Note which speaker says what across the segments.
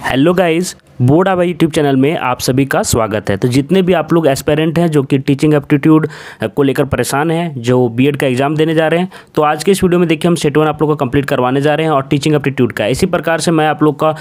Speaker 1: Hello guys, board आवा YouTube channel में आप सभी का स्वागत है। तो जितने भी आप लोग एस्पेरेंट हैं जो कि टीचिंग एप्टीट्यूड को लेकर परेशान हैं, जो बीएड का एग्जाम देने जा रहे हैं, तो आज के इस वीडियो में देखिए हम सेट 1 आप लोग को कंप्लीट करवाने जा रहे हैं और टीचिंग एप्टीट्यूड का इसी प्रकार से मैं आप लोग का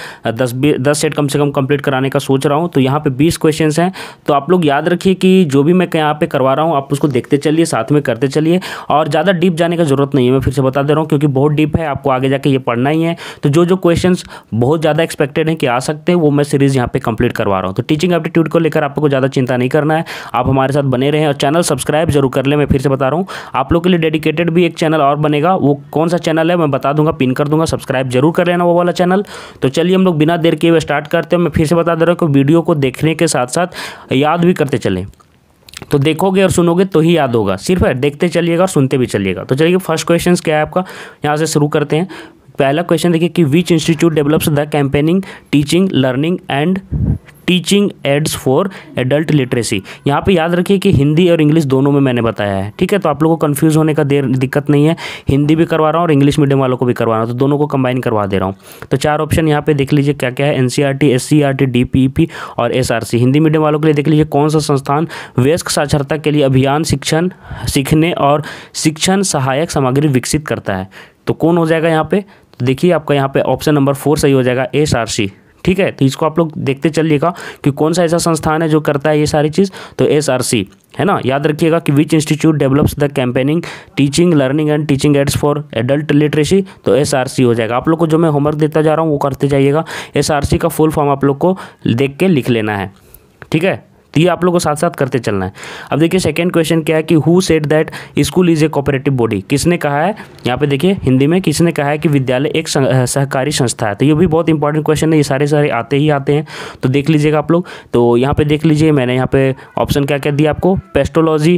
Speaker 1: 10 सेट कम से कम कंप्लीट कराने का सोच रहा हूँ। तो यहाँ पे 20 क्वेश्चन हैं, तो आप लोग याद रखिए कि जो भी मैं यहाँ पे करवा रहा हूँ आप उसको देखते चलिए, साथ में करते चलिए और ज़्यादा डीप जाने का जरूरत नहीं है। मैं फिर से बता दे रहा हूँ क्योंकि बहुत डीप है, आपको आगे जाके ये पढ़ना ही है। तो जो क्वेश्चन बहुत ज़्यादा एक्सपेक्टेड हैं कि आ सकते हैं वो मैं सीरीज़ यहाँ पे कंप्लीट करवा रहा हूँ। तो टीचिंग एप्टीट्यूड को लेकर आपको ज़्यादा चिंता नहीं करना है, आप हमारे साथ बने रहें और चैनल सब्सक्राइब जरूर कर लें। मैं फिर से बता रहा हूँ, आप लोग के लिए डेडिकेटेड भी एक चैनल और बनेगा, वो कौन सा चैनल है मैं बता दूंगा, पिन कर दूंगा, सब्सक्राइब जरूर कर लेना वो वाला चैनल। तो चलिए हम लोग बिना देर किए हुए स्टार्ट करते हैं। मैं फिर से बता दे रहा हूँ कि वीडियो को देखने के साथ साथ याद भी करते चलें, तो देखोगे और सुनोगे तो ही याद होगा, सिर्फ देखते चलिएगा और सुनते भी चलिएगा। तो चलिए फर्स्ट क्वेश्चन क्या है आपका, यहाँ से शुरू करते हैं। पहला क्वेश्चन देखिए कि which institute develops the campaigning teaching learning and teaching aids for adult literacy. यहाँ पे याद रखिए कि हिंदी और इंग्लिश दोनों में मैंने बताया है, ठीक है। तो आप लोगों को कंफ्यूज होने का दिक्कत नहीं है, हिंदी भी करवा रहा हूँ और इंग्लिश मीडियम वालों को भी करवा रहा हूँ, तो दोनों को कंबाइन करवा दे रहा हूँ। तो 4 ऑप्शन यहाँ पे देख लीजिए क्या क्या है, एनसीईआरटी, एससीईआरटी, डीपीईपी और एसआरसी। हिंदी मीडियम वालों के लिए देख लीजिए कौन सा संस्थान वयस्क साक्षरता के लिए अभियान शिक्षण सीखने और शिक्षण सहायक सामग्री विकसित करता है। तो कौन हो जाएगा यहाँ पे, तो देखिए आपका यहाँ पे ऑप्शन नंबर 4 सही हो जाएगा, एसआरसी, ठीक है। तो इसको आप लोग देखते चलिएगा कि कौन सा ऐसा संस्थान है जो करता है ये सारी चीज़, तो एसआरसी है ना। याद रखिएगा कि which institute develops the campaigning teaching learning and teaching aids for adult literacy, तो एसआरसी हो जाएगा। आप लोग को जो मैं होमवर्क देता जा रहा हूँ वो करते जाइएगा। एसआरसी का फुल फॉर्म आप लोग को देख के लिख लेना है, ठीक है। तो ये आप लोगों को साथ साथ करते चलना है। अब देखिए सेकंड क्वेश्चन क्या है कि who said that school is a cooperative body. किसने कहा है, यहाँ पे देखिए हिंदी में किसने कहा है कि विद्यालय एक सहकारी संस्था है। तो ये भी बहुत इंपॉर्टेंट क्वेश्चन है, ये सारे आते ही आते हैं, तो देख लीजिएगा आप लोग। तो यहाँ पे देख लीजिए मैंने यहाँ पे ऑप्शन क्या क्या दिया आपको, पेस्टोलॉजी,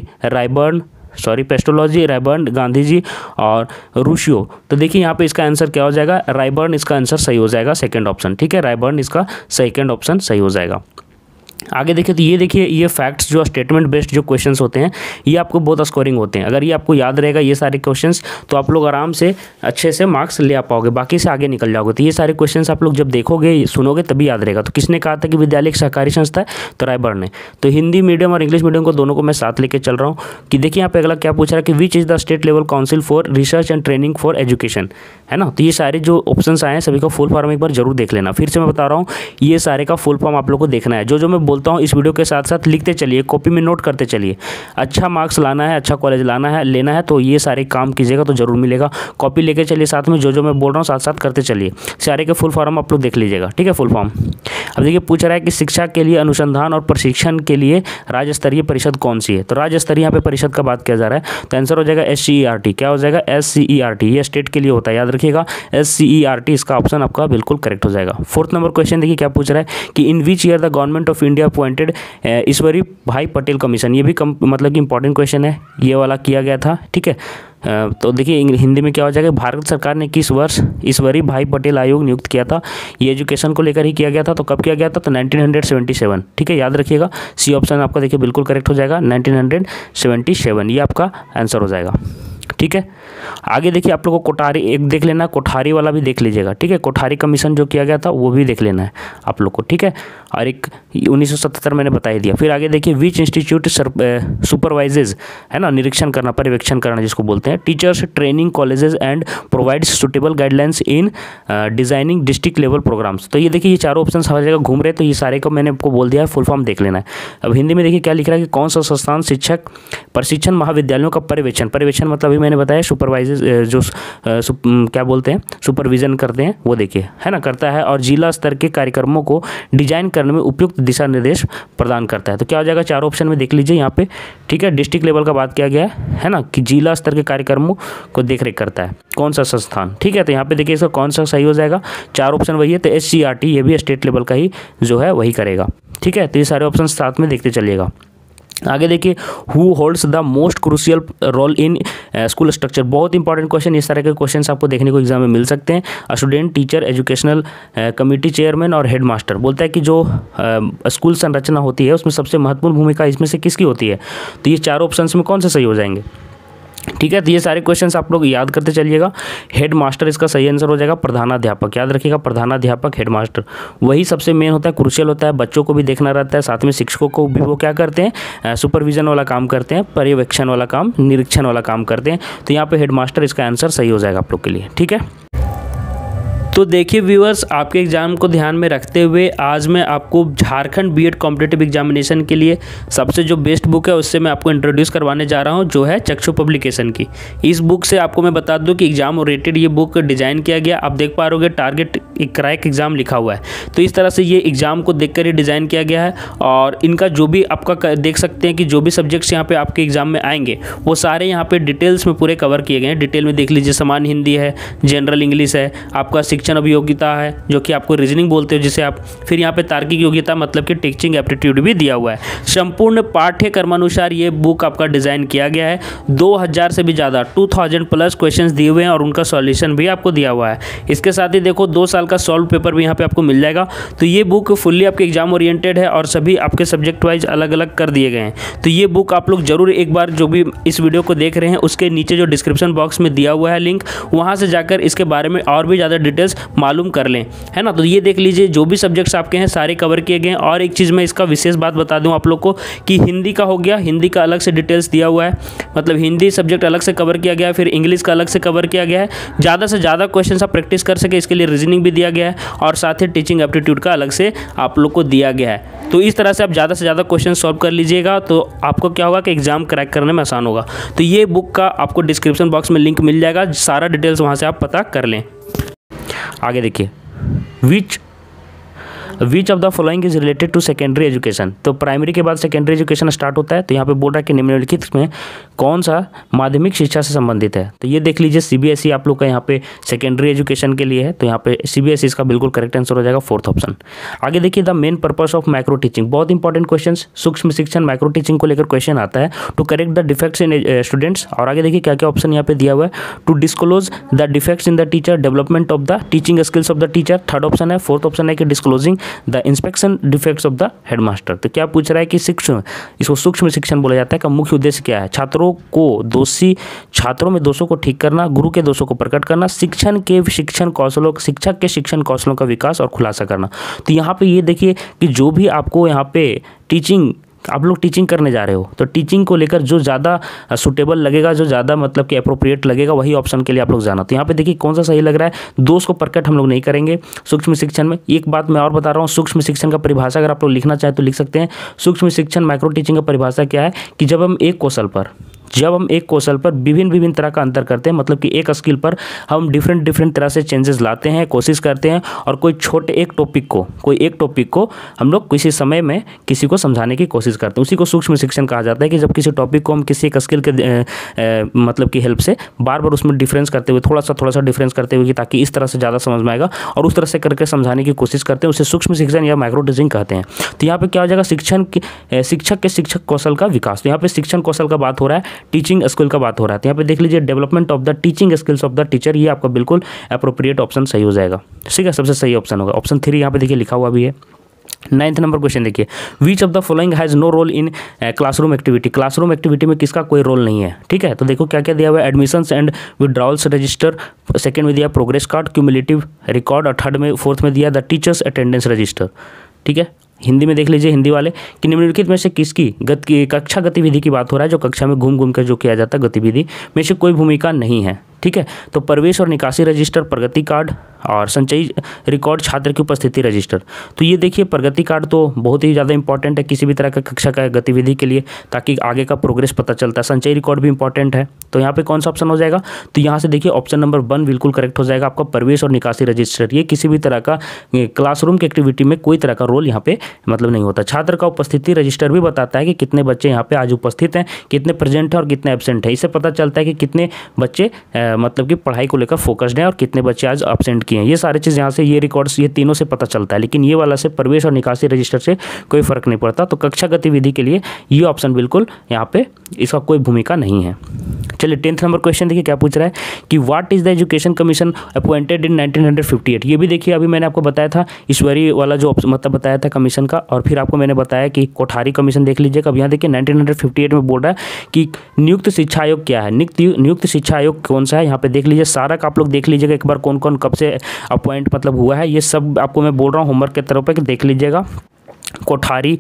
Speaker 1: रायबर्न, गांधी जी और रूशियो। तो देखिए यहाँ पे इसका आंसर क्या हो जाएगा, रायबर्न इसका आंसर सही हो जाएगा, सेकंड ऑप्शन, ठीक है। रायबर्न इसका सेकंड ऑप्शन सही हो जाएगा। आगे देखिए तो ये देखिए ये फैक्ट्स जो स्टेटमेंट बेस्ड जो क्वेश्चंस होते हैं ये आपको बहुत स्कोरिंग होते हैं। अगर ये आपको याद रहेगा ये सारे क्वेश्चंस तो आप लोग आराम से अच्छे से मार्क्स ले आ पाओगे, बाकी से आगे निकल जाओगे। तो ये सारे क्वेश्चंस आप लोग जब देखोगे सुनोगे तभी याद रहेगा। तो किसने कहा था कि विद्यालय एक सहकारी संस्था है, तो रायबर्न ने। तो हिंदी मीडियम और इंग्लिश मीडियम को दोनों को मैं साथ लेके चल रहा हूँ कि देखिए यहाँ पे अगला क्या पूछ रहा है कि which is the state level council for research and training for education, है ना। तो ये सारे जो ऑप्शंस आए हैं सभी का फुल फॉर्म एक बार जरूर देख लेना। फिर से मैं बता रहा हूँ ये सारे का फुल फॉर्म आप लोग को देखना है। जो मैं बोलता हूँ इस वीडियो के साथ साथ लिखते चलिए, कॉपी में नोट करते चलिए। अच्छा मार्क्स लाना है, अच्छा कॉलेज लेना है तो ये सारे काम कीजिएगा तो जरूर मिलेगा। कॉपी लेके चलिए साथ में, जो मैं बोल रहा हूँ साथ साथ करते चलिए। सारे के फुल फॉर्म आप लोग देख लीजिएगा, ठीक है। फुल फॉर्म अब देखिए पूछ रहा है कि शिक्षा के लिए अनुसंधान और प्रशिक्षण के लिए राज्य स्तरीय परिषद कौन सी है। तो राज्य स्तरीय यहाँ पे परिषद का बात किया जा रहा है, तो आंसर हो जाएगा एससीईआरटी। क्या हो जाएगा, एससीईआरटी। ये स्टेट के लिए होता है, याद रखिएगा एससीईआरटी इसका ऑप्शन आपका बिल्कुल करेक्ट हो जाएगा। 4th नंबर क्वेश्चन देखिए क्या पूछ रहा है कि in which year the government of India appointed Ishwari Bhai Patel commission. ये भी मतलब कि इंपॉर्टेंट क्वेश्चन है, ये वाला किया गया था, ठीक है। तो देखिए हिंदी में क्या हो जाएगा, भारत सरकार ने किस वर्ष ईश्वरी भाई पटेल आयोग नियुक्त किया था। ये एजुकेशन को लेकर ही किया गया था, तो कब किया गया था, तो 1977, ठीक है। याद रखिएगा सी ऑप्शन आपका देखिए बिल्कुल करेक्ट हो जाएगा, 1977 ये आपका आंसर हो जाएगा, ठीक है। आगे देखिए आप लोगों को कोठारी एक देख लेना, कोठारी वाला भी देख लीजिएगा, ठीक है। कोठारी कमीशन जो किया गया था वो भी देख लेना है आप लोग को, ठीक है। और एक 1977 मैंने बता ही दिया। फिर आगे देखिए विच इंस्टीट्यूट सुपरवाइजेज, है ना, निरीक्षण करना, पर्यवेक्षण करना जिसको बोलते हैं, teachers training colleges and provides suitable guidelines in designing district level programs. तो ये देखिए ये चारों ऑप्शन हर जगह घूम रहे, तो ये सारे को मैंने आपको बोल दिया है, फुल फॉर्म देख लेना है। अब हिंदी में देखिए क्या लिख रहा है कि कौन सा संस्थान शिक्षक प्रशिक्षण महाविद्यालयों का पर्यवेक्षण मतलब अभी मैंने बताया सुपरवाइजेज जो क्या बोलते हैं सुपरविजन करते हैं वो देखिए, है ना, करता है और जिला स्तर के कार्यक्रमों को डिजाइन करने में उपयुक्त दिशा निर्देश प्रदान करता है। तो क्या हो जाएगा, 4 ऑप्शन में देख लीजिए यहाँ पे, ठीक है। डिस्ट्रिक्ट लेवल का बात किया गया है ना, कि जिला स्तर के कार्यक्रमों को देखरेख करता है कौन सा संस्थान, ठीक है। तो यहाँ पे देखिए इसका कौन सा सही हो जाएगा, 4 ऑप्शन वही है, तो एससीईआरटी ये भी स्टेट लेवल का ही जो है वही करेगा, ठीक है। तो ये सारे ऑप्शन साथ में देखते चलिएगा। आगे देखिए who holds the most crucial role in school structure. बहुत इंपॉर्टेंट क्वेश्चन, इस तरह के क्वेश्चन आपको देखने को एग्जाम में मिल सकते हैं। Student teacher educational committee chairman और हेड मास्टर। बोलता है कि जो स्कूल संरचना होती है उसमें सबसे महत्वपूर्ण भूमिका इसमें से किसकी होती है। तो ये 4 ऑप्शन में कौन से सही हो जाएंगे, ठीक है। तो ये सारे क्वेश्चंस आप लोग याद करते चलिएगा। हेड मास्टर इसका सही आंसर हो जाएगा, प्रधानाध्यापक, याद रखिएगा प्रधानाध्यापक हेड मास्टर वही सबसे मेन होता है, क्रूशियल होता है, बच्चों को भी देखना रहता है, साथ में शिक्षकों को भी वो क्या करते हैं, सुपरविजन वाला काम करते हैं, पर्यवेक्षण वाला काम, निरीक्षण वाला काम करते हैं। तो यहाँ पे हेड मास्टर इसका आंसर सही हो जाएगा आप लोग के लिए। ठीक है। तो देखिए व्यूअर्स, आपके एग्ज़ाम को ध्यान में रखते हुए आज मैं आपको झारखंड बीएड कॉम्पिटिटिव एग्जामिनेशन के लिए सबसे जो बेस्ट बुक है उससे मैं आपको इंट्रोड्यूस करवाने जा रहा हूं, जो है चक्षु पब्लिकेशन की। इस बुक से आपको मैं बता दूं कि एग्जाम ओरिएंटेड ये बुक डिज़ाइन किया गया। आप देख पा रहे टारगेट क्रैक एग्जाम लिखा हुआ है, तो इस तरह से ये एग्जाम को देखकर ही डिज़ाइन किया गया है। और इनका जो भी आपका देख सकते हैं कि जो भी सब्जेक्ट्स यहाँ पे आपके एग्जाम में आएंगे वो सारे यहाँ पे डिटेल्स में पूरे कवर किए गए हैं। डिटेल में देख लीजिए, सामान्य हिंदी है, जनरल इंग्लिश है, आपका शिक्षण अभियोगिता है जो कि आपको रीजनिंग बोलते हो जिसे आप, फिर यहाँ पे तार्किक योग्यता मतलब कि टीचिंग एप्टीट्यूड भी दिया हुआ है। संपूर्ण पाठ्यक्रमानुसार ये बुक आपका डिज़ाइन किया गया है। 2000 से भी ज़्यादा 2000 प्लस क्वेश्चंस दिए हुए हैं और उनका सॉल्यूशन भी आपको दिया हुआ है। इसके साथ ही देखो 2 साल का सॉल्व पेपर भी यहाँ पे आपको मिल जाएगा। तो ये बुक फुल्ली आपके एग्जाम ओरिएंटेड है और सभी आपके सब्जेक्ट वाइज अलग अलग कर दिए गए हैं। तो ये बुक आप लोग जरूर एक बार, जो भी इस वीडियो को देख रहे हैं उसके नीचे जो डिस्क्रिप्शन बॉक्स में दिया हुआ है लिंक, वहाँ से जाकर इसके बारे में और भी ज़्यादा डिटेल्स मालूम कर लें, है ना। तो ये देख लीजिए जो भी सब्जेक्ट्स आपके हैं सारे कवर किए गए हैं। और एक चीज़ मैं इसका विशेष बात बता दूं आप लोग को कि हिंदी का हो गया, हिंदी का अलग से डिटेल्स दिया हुआ है, मतलब हिंदी सब्जेक्ट अलग से कवर किया गया है, फिर इंग्लिश का अलग से कवर किया गया है। ज़्यादा से ज़्यादा क्वेश्चन आप प्रैक्टिस कर सके इसके लिए रीजनिंग भी दिया गया है और साथ ही टीचिंग एप्टीट्यूड का अलग से आप लोग को दिया गया है। तो इस तरह से आप ज़्यादा से ज़्यादा क्वेश्चन सॉल्व कर लीजिएगा तो आपको क्या होगा कि एग्जाम क्रैक करने में आसान होगा। तो ये बुक का आपको डिस्क्रिप्शन बॉक्स में लिंक मिल जाएगा, सारा डिटेल्स वहाँ से आप पता कर लें। आगे देखिए, which of the following is related to secondary education. तो प्राइमरी के बाद सेकेंडरी एजुकेशन स्टार्ट होता है। तो यहाँ पे बोल रहा है कि निम्नलिखित में कौन सा माध्यमिक शिक्षा से संबंधित है। तो ये देख लीजिए, सीबीएसई आप लोग का यहाँ पे सेकेंडरी एजुकेशन के लिए है, तो यहाँ पे सीबीएसई इसका बिल्कुल करेक्ट आंसर हो जाएगा, 4th ऑप्शन। आगे देखिए, the main purpose of micro teaching, बहुत इंपॉर्टेंट क्वेश्चन, सूक्ष्म शिक्षण माइक्रो टीचिंग को लेकर क्वेश्चन आता है, to correct the defects in students. और आगे देखिए क्या क्या ऑप्शन यहाँ पे दिया हुआ है, to disclose the defects in the teacher, development of the teaching skills of the teacher, 3rd option है। 4th ऑप्शन है कि disclosing the inspection defects of the headmaster. तो क्या पूछ रहा है कि शिक्षण, इसको सूक्ष्म शिक्षण बोला जाता है, का मुख्य उद्देश्य क्या है, छात्रों में दोषों को ठीक करना, गुरु के दोषों को प्रकट करना, शिक्षक के शिक्षण कौशलों का विकास और खुलासा करना। तो यहाँ पे ये देखिए कि जो भी आपको यहाँ पे आप लोग टीचिंग करने जा रहे हो तो टीचिंग को लेकर जो ज़्यादा सूटेबल लगेगा, जो ज़्यादा मतलब कि अप्रोप्रिएट लगेगा, वही ऑप्शन के लिए आप लोग जाना। तो यहाँ पे देखिए कौन सा सही लग रहा है, दोष को प्रकट हम लोग नहीं करेंगे सूक्ष्म शिक्षण में। एक बात मैं और बता रहा हूँ, सूक्ष्म शिक्षण का परिभाषा अगर आप लोग लिखना चाहें तो लिख सकते हैं। सूक्ष्म शिक्षण माइक्रो टीचिंग का परिभाषा क्या है कि जब हम एक कौशल पर विभिन्न तरह का अंतर करते हैं, मतलब कि एक स्किल पर हम डिफरेंट तरह से चेंजेस लाते हैं, कोशिश करते हैं, और कोई एक टॉपिक को हम लोग किसी समय में किसी को समझाने की कोशिश करते हैं, उसी को सूक्ष्म शिक्षण कहा जाता है। कि जब किसी टॉपिक को हम किसी एक स्किल के मतलब की हेल्प से बार बार उसमें डिफरेंस करते हुए, थोड़ा सा डिफरेंस करते हुए, ताकि इस तरह से ज़्यादा समझ में आएगा, और उस तरह से करके समझाने की कोशिश करते हैं, उसे सूक्ष्म शिक्षण या माइक्रो टीचिंग कहते हैं। तो यहाँ पे क्या हो जाएगा, शिक्षक के शिक्षक कौशल का विकास। तो यहाँ पे शिक्षण कौशल का बात हो रहा है, टीचिंग स्किल का बात हो रहा है। तो यहाँ पे देख लीजिए, development of the teaching skills of the teacher, ये आपका बिल्कुल अप्रोप्रिएट ऑप्शन सही हो जाएगा। ठीक है, सबसे सही ऑप्शन होगा ऑप्शन 3। यहाँ पे देखिए लिखा हुआ भी है। 9th नंबर क्वेश्चन देखिए, which of the following has no role in classroom activity. Classroom activity में किसका कोई रोल नहीं है। ठीक है, तो देखो क्या क्या दिया हुआ है, admissions and withdrawals register, 2nd में दिया प्रोग्रेस कार्ड, क्यूमुलेटिव रिकॉर्ड, और 4th में दिया द टीचर्स अटेंडेंस रजिस्टर। ठीक है, हिंदी में देख लीजिए, हिंदी वाले कि निम्नलिखित में से किसकी कक्षा गतिविधि की बात हो रहा है, जो कक्षा में घूम कर जो किया जाता है गतिविधि में से कोई भूमिका नहीं है। ठीक है, तो प्रवेश और निकासी रजिस्टर, प्रगति कार्ड, और संचयी रिकॉर्ड, छात्र की उपस्थिति रजिस्टर। तो ये देखिए, प्रगति कार्ड तो बहुत ही ज़्यादा इंपॉर्टेंट है किसी भी तरह का कक्षा का गतिविधि के लिए, ताकि आगे का प्रोग्रेस पता चलता है। संचयी रिकॉर्ड भी इंपॉर्टेंट है। तो यहाँ पे कौन सा ऑप्शन हो जाएगा, तो यहाँ से देखिए ऑप्शन नंबर 1 बिल्कुल करेक्ट हो जाएगा आपका, प्रवेश और निकासी रजिस्टर। ये किसी भी तरह का क्लासरूम की एक्टिविटी में कोई तरह का रोल यहाँ पे मतलब नहीं होता। छात्र का उपस्थिति रजिस्टर भी बताता है कि कितने बच्चे यहाँ पे आज उपस्थित हैं, कितने प्रेजेंट है और कितने एब्सेंट है। इससे पता चलता है कि कितने बच्चे मतलब कि पढ़ाई को लेकर फोकस्ड हैं और कितने बच्चे आज एब्सेंट किए हैं। ये सारी चीज़ यहाँ से, ये रिकॉर्ड्स, ये तीनों से पता चलता है। लेकिन ये वाला से प्रवेश और निकासी रजिस्टर से कोई फर्क नहीं पड़ता। तो कक्षा गतिविधि के लिए ये ऑप्शन बिल्कुल यहाँ पे इसका कोई भूमिका नहीं है। चलिए 10th नंबर क्वेश्चन देखिए क्या पूछ रहा है कि what is the education commission appointed in 1958। ये भी देखिए अभी मैंने आपको बताया था ईश्वरी वाला जो मतलब बताया था कमीशन का, और फिर आपको मैंने बताया कि कोठारी कमीशन देख लीजिएगा। अब यहाँ देखिए 1958 में बोल रहा है कि नियुक्त शिक्षा आयोग क्या है, नियुक्त शिक्षा आयोग कौन सा है, यहाँ पे देख लीजिए सारा का आप लोग देख लीजिएगा एक बार कौन कौन कब से अपॉइंट मतलब हुआ है, ये सब आपको मैं बोल रहा हूँ होमवर्क के तरफ पे कि देख लीजिएगा। कोठारी,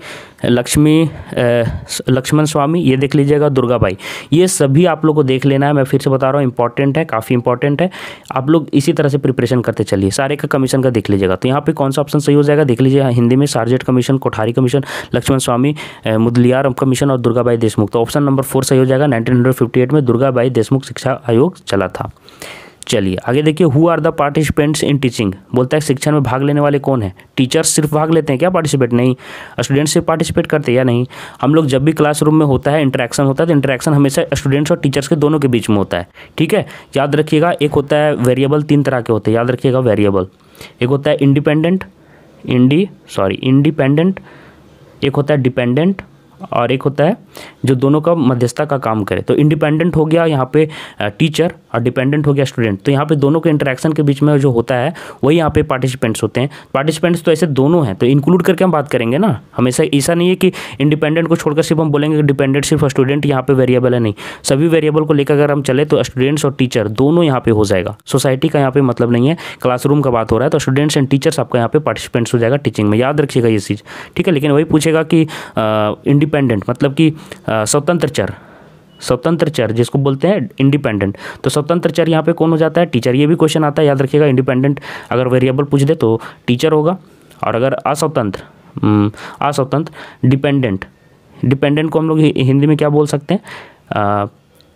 Speaker 1: लक्ष्मण स्वामी, ये देख लीजिएगा, दुर्गाबाई, ये सभी आप लोग को देख लेना है। मैं फिर से बता रहा हूँ इंपॉर्टेंट है, काफ़ी इंपॉर्टेंट है। आप लोग इसी तरह से प्रिपरेशन करते चलिए, सारे का कमीशन का देख लीजिएगा। तो यहाँ पे कौन सा ऑप्शन सही हो जाएगा देख लीजिए, हिंदी में Sargent commission, Kothari commission, Lakshmana Swami, Mudaliar commission और दुर्गाबाई देशमुख। तो ऑप्शन नंबर 4 सही हो जाएगा। 1958 में दुर्गाबाई देशमुख शिक्षा आयोग चला था। चलिए आगे देखिए, who are the participants in teaching, बोलता है शिक्षण में भाग लेने वाले कौन है। टीचर्स सिर्फ भाग लेते हैं क्या पार्टिसिपेट? नहीं। स्टूडेंट्स सिर्फ पार्टिसिपेट करते हैं या नहीं? हम लोग जब भी क्लासरूम में होता है इंटरेक्शन होता है तो इंटरेक्शन हमेशा स्टूडेंट्स और टीचर्स के दोनों के बीच में होता है, ठीक है। याद रखिएगा, एक होता है वेरिएबल, 3 तरह के होते हैं, याद रखिएगा वेरिएबल। एक होता है इंडिपेंडेंट, एक होता है डिपेंडेंट, और एक होता है जो दोनों का मध्यस्थता का काम करे। तो इंडिपेंडेंट हो गया यहाँ पे टीचर और डिपेंडेंट हो गया स्टूडेंट। तो यहाँ पे दोनों के इंटरेक्शन के बीच में जो होता है वही यहाँ पे पार्टिसिपेंट्स होते हैं। पार्टिसिपेंट्स तो ऐसे दोनों हैं, तो इंक्लूड करके हम बात करेंगे ना, हमेशा ऐसा नहीं है कि इंडिपेंडेंट को छोड़कर सिर्फ हम बोलेंगे कि डिपेंडेंट सिर्फ स्टूडेंट यहाँ पे वेरिएबल है, नहीं। सभी वेरिएबल को लेकर अगर हम चले तो स्टूडेंट्स और टीचर दोनों यहाँ पे हो जाएगा। सोसाइटी का यहाँ पे मतलब नहीं है, क्लासरूम का बात हो रहा है, तो स्टूडेंट्स एंड टीचर्स आपका यहाँ पे पार्टिसिपेंट्स हो जाएगा टीचिंग में, याद रखिएगा ये चीज़, ठीक है। लेकिन वही पूछेगा कि इंडिपेंडेंट मतलब कि स्वतंत्र चर जिसको बोलते हैं इंडिपेंडेंट, तो स्वतंत्र चर यहाँ पे कौन हो जाता है? टीचर। ये भी क्वेश्चन आता है, याद रखिएगा। इंडिपेंडेंट अगर वेरिएबल पूछ दे तो टीचर होगा, और अगर अस्वतंत्र डिपेंडेंट को हम लोग हिंदी में क्या बोल सकते हैं?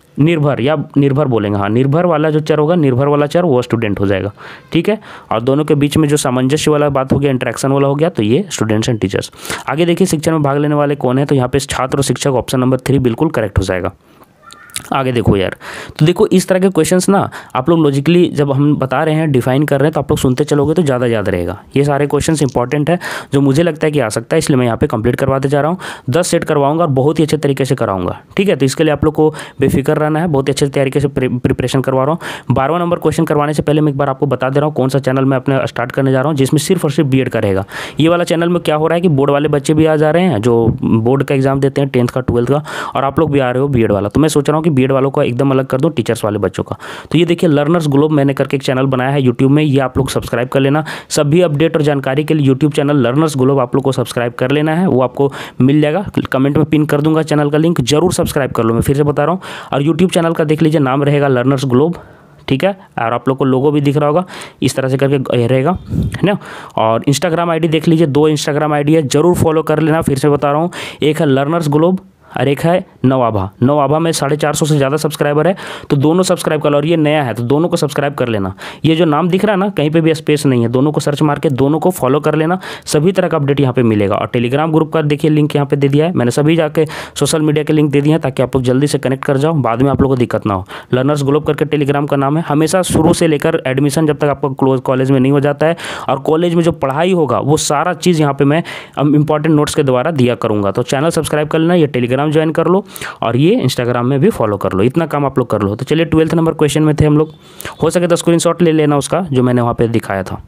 Speaker 1: निर्भर बोलेंगे। हाँ, निर्भर वाला जो चर होगा, निर्भर वाला चर वो स्टूडेंट हो जाएगा, ठीक है। और दोनों के बीच में जो सामंजस्य वाला बात हो गया, इंटरेक्शन वाला हो गया, तो ये स्टूडेंट्स एंड टीचर्स। आगे देखिए शिक्षण में भाग लेने वाले कौन है, तो यहाँ पे छात्र और शिक्षक, ऑप्शन नंबर 3 बिल्कुल करेक्ट हो जाएगा। आगे देखो यार, तो देखो इस तरह के क्वेश्चंस ना आप लोग लॉजिकली जब हम बता रहे हैं, डिफाइन कर रहे हैं, तो आप लोग सुनते चलोगे तो ज़्यादा याद रहेगा। ये सारे क्वेश्चंस इंपॉर्टेंट है जो मुझे लगता है कि आ सकता है, इसलिए मैं यहाँ पे कंप्लीट करवाते जा रहा हूँ। 10 सेट करवाऊंगा और बहुत ही अच्छे तरीके से कराऊंगा, ठीक है। तो इसके लिए आप लोग को बेफिक्र रहना है, बहुत ही अच्छे तरीके से प्रिपरेशन करवा रहा हूँ। 12वां नंबर क्वेश्चन करवाने से पहले मैं एक बार आपको बता दे रहा हूँ कौन सा चैनल मैं अपने स्टार्ट करने जा रहा हूँ, जिसमें सिर्फ और सिर्फ बीएड का रहेगा। ये वाला चैनल में क्या हो रहा है कि बोर्ड वाले बच्चे भी आ जा रहे हैं जो बोर्ड का एग्जाम देते हैं 10th का 12th का, और आप लोग भी आ रहे हो बीएड वाला। तो मैं सोच रहा हूँ कि बीएड वालों को एकदम अलग कर दो, टीचर्स वाले बच्चों का। तो ये देखिए लर्नर्स ग्लोब मैंने करके एक चैनल बनाया है यूट्यूब में, ये आप लोग सब्सक्राइब कर लेना। सभी अपडेट और जानकारी के लिए यूट्यूब चैनल लर्नर्स ग्लोब आप लोग को सब्सक्राइब कर लेना है, वो आपको मिल जाएगा। कमेंट में पिन कर दूंगा चैनल का लिंक, जरूर सब्सक्राइब कर लो, मैं फिर से बता रहा हूँ। और यूट्यूब चैनल का देख लीजिए, नाम रहेगा लर्नर्स ग्लोब, ठीक है। और आप लोग को लोगो भी दिख रहा होगा, इस तरह से करके रहेगा, है ना। और इंस्टाग्राम आईडी देख लीजिए, 2 इंस्टाग्राम आईडी है, जरूर फॉलो कर लेना। फिर से बता रहा हूँ, एक है लर्नर्स ग्लोब और एक है नवाभा में 450 से ज़्यादा सब्सक्राइबर है, तो दोनों सब्सक्राइब कर लो। और ये नया है तो दोनों को सब्सक्राइब कर लेना। ये जो नाम दिख रहा है ना, कहीं पे भी स्पेस नहीं है, दोनों को सर्च मार के दोनों को फॉलो कर लेना, सभी तरह का अपडेट यहाँ पे मिलेगा। और टेलीग्राम ग्रुप का देखिए लिंक यहाँ पे दे दिया है मैंने, सभी जाके सोशल मीडिया के लिंक दे दिए हैं ताकि आप लोग जल्दी से कनेक्ट कर जाओ, बाद में आप लोग को दिक्कत ना हो। लर्नर्स ग्लोब करके टेलीग्राम का नाम है। हमेशा शुरू से लेकर एडमिशन जब तक आपका कॉलेज में नहीं हो जाता है, और कॉलेज में जो पढ़ाई होगा वो सारा चीज़ यहाँ पे मैं इंपॉर्टेंट नोट्स के द्वारा दिया करूँगा। तो चैनल सब्सक्राइब कर लेना, ये टेलीग्राम ज्वाइन कर लो, और ये इंस्टाग्राम में भी फॉलो कर लो। इतना काम आप लोग कर लो। तो चलिए 12th नंबर क्वेश्चन में थे हम लोग, हो सके तो स्क्रीनशॉट ले लेना उसका जो मैंने वहाँ पे दिखाया था।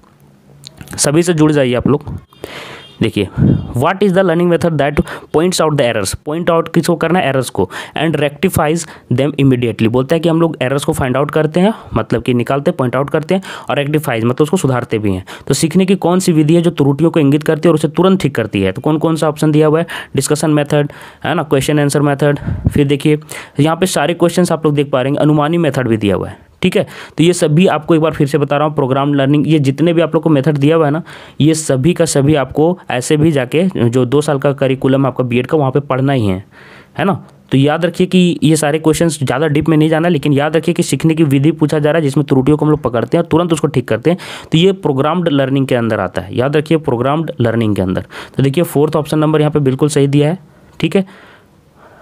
Speaker 1: सभी से जुड़ जाइए आप लोग। देखिए, what is the learning method that points out the errors, point out किसको करना है? एरर्स को, एंड रेक्टिफाइज देम इमीडिएटली। बोलता है कि हम लोग एरर्स को फाइंड आउट करते हैं, मतलब कि निकालते, पॉइंट आउट करते हैं, और रेक्टिफाइज मतलब उसको सुधारते भी हैं। तो सीखने की कौन सी विधि है जो त्रुटियों को इंगित करती है और उसे तुरंत ठीक करती है? तो कौन कौन सा ऑप्शन दिया हुआ है? डिस्कशन मेथड है ना, क्वेश्चन आंसर मेथड, फिर देखिए यहाँ पे सारे क्वेश्चन आप लोग देख पा रहे हैं, अनुमानी मेथड भी दिया हुआ है, ठीक है। तो ये सभी आपको एक बार फिर से बता रहा हूँ, प्रोग्राम लर्निंग, ये जितने भी आप लोग को मेथड दिया हुआ है ना, ये सभी का सभी आपको ऐसे भी जाके जो 2 साल का करिकुलम आपका बीएड का, वहाँ पे पढ़ना ही है ना। तो याद रखिए कि ये सारे क्वेश्चंस ज़्यादा डीप में नहीं जाना, लेकिन याद रखिए कि सीखने की विधि पूछा जा रहा है जिसमें त्रुटियों को हम लोग पकड़ते हैं और तुरंत उसको ठीक करते हैं। तो ये प्रोग्राम्ड लर्निंग के अंदर आता है, याद रखिए प्रोग्राम्ड लर्निंग के अंदर। तो देखिए 4th ऑप्शन नंबर यहाँ पर बिल्कुल सही दिया है, ठीक है।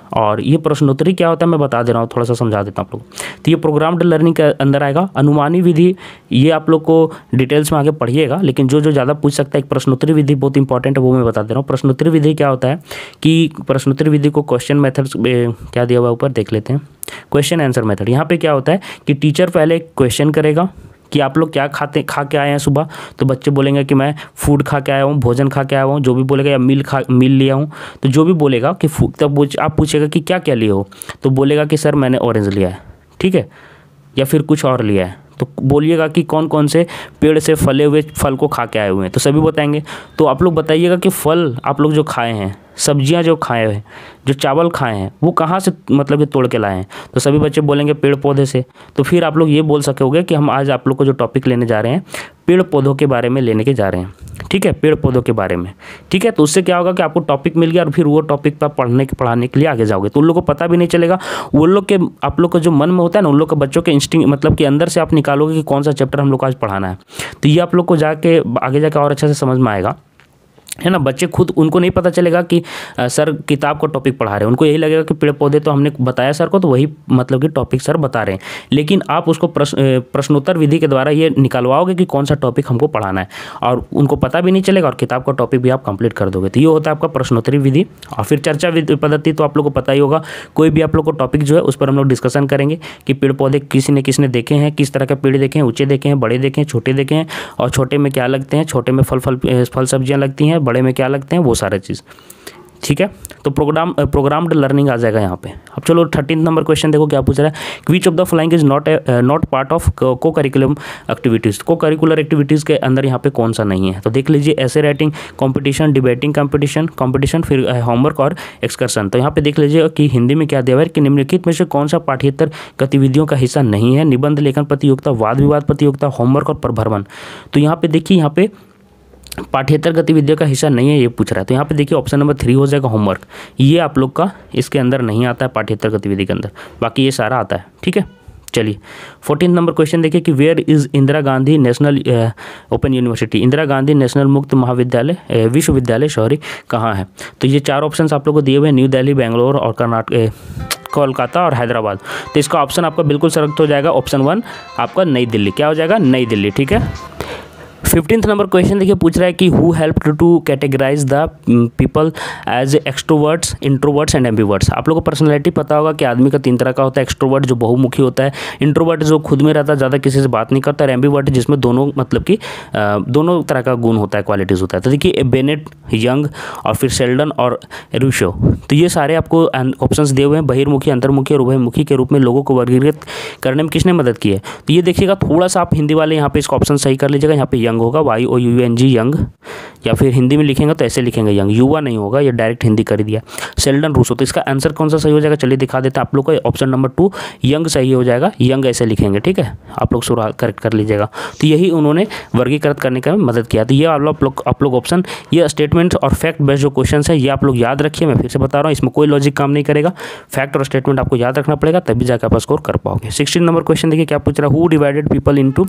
Speaker 1: और ये प्रश्नोत्तरी क्या होता है मैं बता दे रहा हूँ, थोड़ा सा समझा देता हूँ आप लोग। तो ये प्रोग्राम्ड लर्निंग के अंदर आएगा। अनुमानी विधि ये आप लोग को डिटेल्स में आगे पढ़िएगा, लेकिन जो ज़्यादा पूछ सकता है, एक प्रश्नोत्तरी विधि बहुत इंपॉर्टेंट है, वो मैं बता दे रहा हूँ। प्रश्नोत्तरी विधि क्या होता है कि प्रश्नोत्तरी विधि को क्वेश्चन मेथड्स क्या दिया हुआ है ऊपर देख लेते हैं, क्वेश्चन आंसर मेथड। यहाँ पे क्या होता है कि टीचर पहले क्वेश्चन करेगा कि आप लोग क्या खा के आए हैं सुबह, तो बच्चे बोलेंगे कि मैं फूड खा के आया हूँ, भोजन खा के आया हूँ, जो भी बोलेगा, या मील लिया हूँ, तो जो भी बोलेगा कि तब आप पूछेगा कि क्या क्या लिए हो, तो बोलेगा कि सर मैंने ऑरेंज लिया है, ठीक है, या फिर कुछ और लिया है। तो बोलिएगा कि कौन कौन से पेड़ से फले हुए फल को खा के आए हुए हैं, तो सभी बताएंगे। तो आप लोग बताइएगा कि फल आप लोग जो खाए हैं, सब्जियां जो खाए हैं, जो चावल खाए हैं, वो कहाँ से मतलब कि तोड़ के लाए हैं, तो सभी बच्चे बोलेंगे पेड़ पौधे से। तो फिर आप लोग ये बोल सकोगे कि हम आज आप लोग को जो टॉपिक लेने जा रहे हैं पेड़ पौधों के बारे में लेने के जा रहे हैं, ठीक है, पेड़ पौधों के बारे में, ठीक है। तो उससे क्या होगा कि आपको टॉपिक मिल गया और फिर वो टॉपिक पर पढ़ाने के लिए आगे जाओगे, तो उन लोगों को पता भी नहीं चलेगा। वो लोग के आप लोग का जो मन में होता है ना, उन लोग के बच्चों के इंस्टिंक्ट मतलब कि अंदर से आप निकालोगे कि कौन सा चैप्टर हम लोग को आज पढ़ाना है। तो ये आप लोग को जाके आगे जाके और अच्छे से समझ में आएगा, है ना। बच्चे खुद उनको नहीं पता चलेगा कि सर किताब का टॉपिक पढ़ा रहे हैं, उनको यही लगेगा कि पेड़ पौधे तो हमने बताया सर को, तो वही मतलब कि टॉपिक सर बता रहे हैं। लेकिन आप उसको प्रश्नोत्तर विधि के द्वारा ये निकलवाओगे कि कौन सा टॉपिक हमको पढ़ाना है, और उनको पता भी नहीं चलेगा और किताब का टॉपिक भी आप कंप्लीट कर दोगे। तो ये होता है आपका प्रश्नोत्तरी विधि। और फिर चर्चा पद्धति तो आप लोग को पता ही होगा, कोई भी आप लोग को टॉपिक जो है उस पर हम लोग डिस्कशन करेंगे कि पेड़ पौधे किसने देखे हैं, किस तरह के पेड़ देखे हैं, ऊँचे देखे हैं, बड़े देखे हैं, छोटे देखे हैं, और छोटे में क्या लगते हैं, छोटे में फल सब्जियाँ लगती हैं, बड़े में क्या लगते हैं, वो सारे चीज़, ठीक है। तो प्रोग्राम्ड लर्निंग आ जाएगा यहाँ पे। अब चलो 13 नंबर क्वेश्चन देखो क्या पूछ रहा है, which of the following is not part of co curriculum activities. Co curricular activities के अंदर यहाँ पे कौन सा नहीं है, तो देख लीजिए, ऐसे राइटिंग कॉम्पिटिशन, डिबेटिंग कॉम्पिटिशन, फिर होमवर्क और एक्सकर्शन। तो यहाँ पे देख लीजिए कि हिंदी में क्या दिया हुआ है कि निम्नलिखित में से कौन सा पाठ्येतर गतिविधियों का हिस्सा नहीं है, निबंध लेखन प्रतियोगिता, वाद विवाद प्रतियोगिता, होमवर्क और प्रभ्रमण। तो यहाँ पे देखिए, यहाँ पे पाठ्येतर गतिविधियों का हिस्सा नहीं है ये पूछ रहा है, तो यहाँ पे देखिए ऑप्शन नंबर 3 हो जाएगा होमवर्क। ये आप लोग का इसके अंदर नहीं आता है पाठ्येतर गतिविधि के अंदर, बाकी ये सारा आता है, ठीक है। चलिए 14 नंबर क्वेश्चन देखिए कि where is Indira Gandhi National Open University, Indira Gandhi National मुक्त महाविद्यालय विश्वविद्यालय सॉरी कहाँ है। तो ये 4 ऑप्शन आप लोग को दिए हुए हैं, न्यू दिल्ली, बेंगलोर और कोलकाता और हैदराबाद। तो इसका ऑप्शन आपका बिल्कुल सेलेक्ट हो जाएगा, ऑप्शन 1 आपका नई दिल्ली। क्या हो जाएगा, नई दिल्ली, ठीक है। 15th नंबर क्वेश्चन देखिए पूछ रहा है कि who helped to categorize the people as extroverts, introverts and ambiverts. आप लोगों को पर्सनैलिटी पता होगा कि आदमी का 3 तरह का होता है, एक्सट्रोवर्ट जो बहुमुखी होता है, इंट्रोवर्ट जो खुद में रहता है, ज़्यादा किसी से बात नहीं करता, और एम्बिवर्ट जिसमें दोनों मतलब कि दोनों तरह का गुण होता है, क्वालिटीज़ होता है। तो देखिए बेनेट, यंग और फिर शेल्डन और रूशो, तो ये सारे आपको ऑप्शंस दिए हुए हैं। बहिर्मुखी, अंतर्मुखी और उभयमुखी के रूप में लोगों को वर्गीकृत करने में किसने मदद की है, तो ये देखिएगा थोड़ा सा आप हिंदी वाले यहाँ पे इसका ऑप्शन सही कर लीजिएगा। यहाँ पे यंग होगा, YOUNG यंग, या फिर हिंदी में लिखेंगे तो ऐसे लिखेंगे यंग, युवा नहीं होगा, ये डायरेक्ट हिंदी कर दिया। शेल्डन रूसो, तो इसका आंसर कौन सा सही हो जाएगा, चलिए दिखा देते हैं आप लोग को। ऑप्शन नंबर 2 यंग सही हो जाएगा, यंग ऐसे लिखेंगे, ठीक है, आप लोग शुरुआत करेक्ट कर लीजिएगा। तो यही उन्होंने वर्गीकृत करने का मदद किया। तो ये आप लोग ऑप्शन, ये स्टेटमेंट और फैक्ट बेस्ड जो क्वेश्चन है ये आप लोग याद रखिए। मैं फिर से बता रहा हूँ, इसमें कोई लॉजिक काम नहीं करेगा, फैक्ट और स्टेटमेंट आपको याद रखना पड़ेगा, तभी जाकर आप स्कोर कर पाओगे। 16 नंबर क्वेश्चन देखिए क्या पूछ रहा है, who divided people into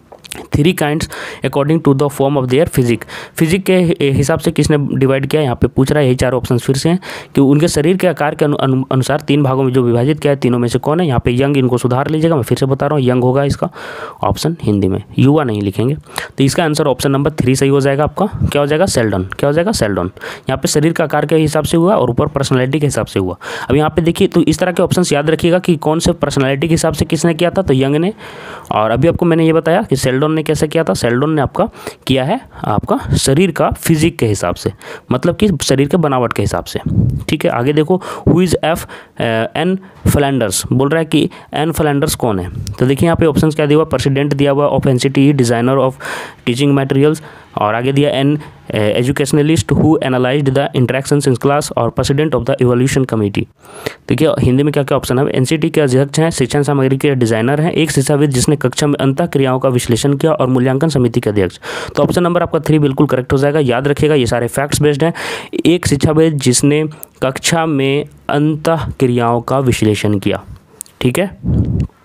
Speaker 1: 3 kinds according to the form of their physique. Physique के हिसाब से किसने डिवाइड किया, यहाँ पे पूछ रहा है। यही 4 ऑप्शन फिर से हैं कि उनके शरीर के आकार के अनुसार 3 भागों में जो विभाजित किया है, तीनों में से कौन है। यहाँ पे यंग, इनको सुधार लीजिएगा, मैं फिर से बता रहा हूँ, यंग होगा इसका ऑप्शन हिंदी में, युवा नहीं लिखेंगे। तो इसका आंसर ऑप्शन नंबर 3 सही हो जाएगा आपका। क्या हो जाएगा, शेल्डन। क्या हो जाएगा, शेल्डन। यहाँ पे शरीर का आकार के हिसाब से हुआ और ऊपर पर्सनैलिटी के हिसाब से हुआ। अब यहाँ पे देखिए, तो इस तरह के ऑप्शन याद रखिएगा कि कौन से पर्सनैलिटी के हिसाब से किसने किया था, तो यंग ने, और अभी आपको मैंने ये बताया कि शेल्डन ने कैसे किया था। शेल्डन ने आपका किया है आपका शरीर का फिजिक के हिसाब से, मतलब कि शरीर के बनावट के हिसाब से, ठीक है। आगे देखो, हु इज़ एन फ्लैंडर्स, बोल रहा है कि एन फ्लैंडर्स कौन है। तो देखिए यहाँ पे ऑप्शंस क्या दिया हुआ, प्रेसिडेंट दिया हुआ of NCTE, designer of teaching materials, और आगे दिया an educationalist who analyzed the interactions in class, और president of the evolution committee. देखिए हिंदी में क्या क्या ऑप्शन है, एनसीटी के अध्यक्ष हैं, शिक्षण सामग्री के डिजाइनर हैं, एक शिक्षाविद जिसने कक्षा में अंतः क्रियाओं का विश्लेषण किया, और मूल्यांकन समिति के अध्यक्ष। तो ऑप्शन नंबर आपका 3 बिल्कुल करेक्ट हो जाएगा। याद रखिएगा ये सारे फैक्ट्स बेस्ड हैं। एक शिक्षाविद जिसने कक्षा में अंतः क्रियाओं का विश्लेषण किया, ठीक है।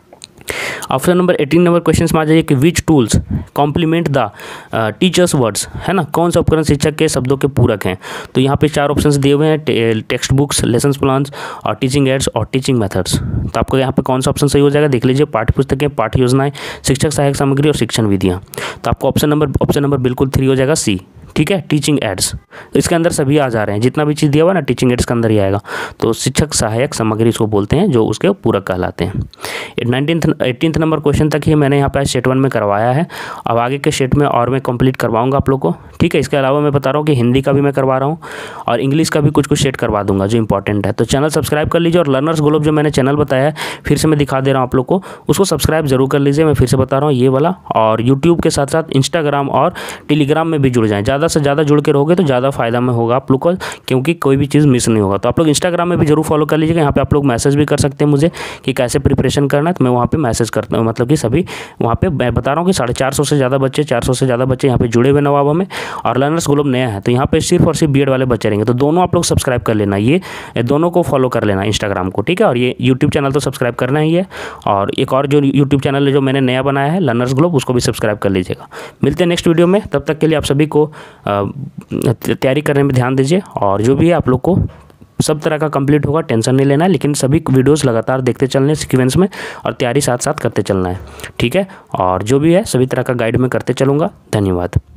Speaker 1: ऑप्शन नंबर 18 नंबर क्वेश्चन में आ जाइए कि which tools complement the teachers words, है ना, कौन सा उपकरण शिक्षक के शब्दों के पूरक हैं। तो यहाँ पे 4 ऑप्शंस दिए हुए हैं, टेक्स्ट बुक्स, लेसन प्लान्स और टीचिंग एड्स और टीचिंग मेथड्स। तो आपको यहाँ पे कौन सा ऑप्शन सही हो जाएगा, देख लीजिए, पाठ्य पुस्तकें, पाठ्य योजनाएं, शिक्षक सहायक सामग्री और शिक्षण विधियाँ। तो आपको ऑप्शन नंबर बिल्कुल 3 हो जाएगा, सी, ठीक है, टीचिंग एड्स। इसके अंदर सभी आ जा रहे हैं, जितना भी चीज़ दिया हुआ ना टीचिंग एड्स के अंदर ही आएगा। तो शिक्षक सहायक सामग्री इसको बोलते हैं, जो उसके पूरक कहलाते हैं। 18th नंबर क्वेश्चन तक ही मैंने यहाँ पे सेट 1 में करवाया है। अब आगे के सेट में और मैं कंप्लीट करवाऊंगा आप लोग को, ठीक है। इसके अलावा मैं बता रहा हूँ कि हिंदी का भी मैं करवा रहा हूँ और इंग्लिश का भी कुछ सेट करवा दूंगा जो इंपॉर्टेंट है। तो चैनल सब्सक्राइब कर लीजिए और लर्नर्स ग्लोब जो मैंने चैनल बताया है, फिर से मैं दिखा दे रहा हूँ आप लोग को, उसको सब्सक्राइब जरूर कर लीजिए। मैं फिर से बता रहा हूँ ये वाला, और यूट्यूब के साथ साथ इंस्टाग्राम और टेलीग्राम में भी जुड़ जाएँ। ज़्यादा से ज़्यादा जुड़ के रहोगे तो ज़्यादा फायदा में होगा आप लोग को, क्योंकि कोई भी चीज़ मिस नहीं होगा। तो आप लोग इंस्टाग्राम में भी जरूर फॉलो कर लीजिएगा। यहाँ पे आप लोग मैसेज भी कर सकते हैं मुझे कि कैसे प्रिपरेशन करना है, तो मैं वहाँ पे मैसेज करता हूँ, मतलब कि सभी वहाँ पे मैं बता रहा हूँ कि 450 से ज़्यादा बच्चे यहाँ पे जुड़े हुए नवाबा में, और लर्नर्स ग्लोब नया है तो यहाँ पे सिर्फ और सिर्फ बीएड वाले बच्चे रहेंगे। तो दोनों आप लोग सब्सक्राइब कर लेना, ये दोनों को फॉलो कर लेना इंस्टाग्राम को, ठीक है। और ये यूट्यूब चैनल तो सब्सक्राइब करना ही है, और एक और जो यूट्यूब चैनल है जो मैंने नया बनाया है लर्नर्स ग्लोब, उसको भी सब्सक्राइब कर लीजिएगा। मिलते हैं नेक्स्ट वीडियो में, तब तक के लिए आप सभी को तैयारी करने में ध्यान दीजिए, और जो भी है आप लोग को सब तरह का कंप्लीट होगा, टेंशन नहीं लेना है, लेकिन सभी वीडियोस लगातार देखते चलने सीक्वेंस में, और तैयारी साथ साथ करते चलना है, ठीक है। और जो भी है सभी तरह का गाइड में करते चलूँगा। धन्यवाद।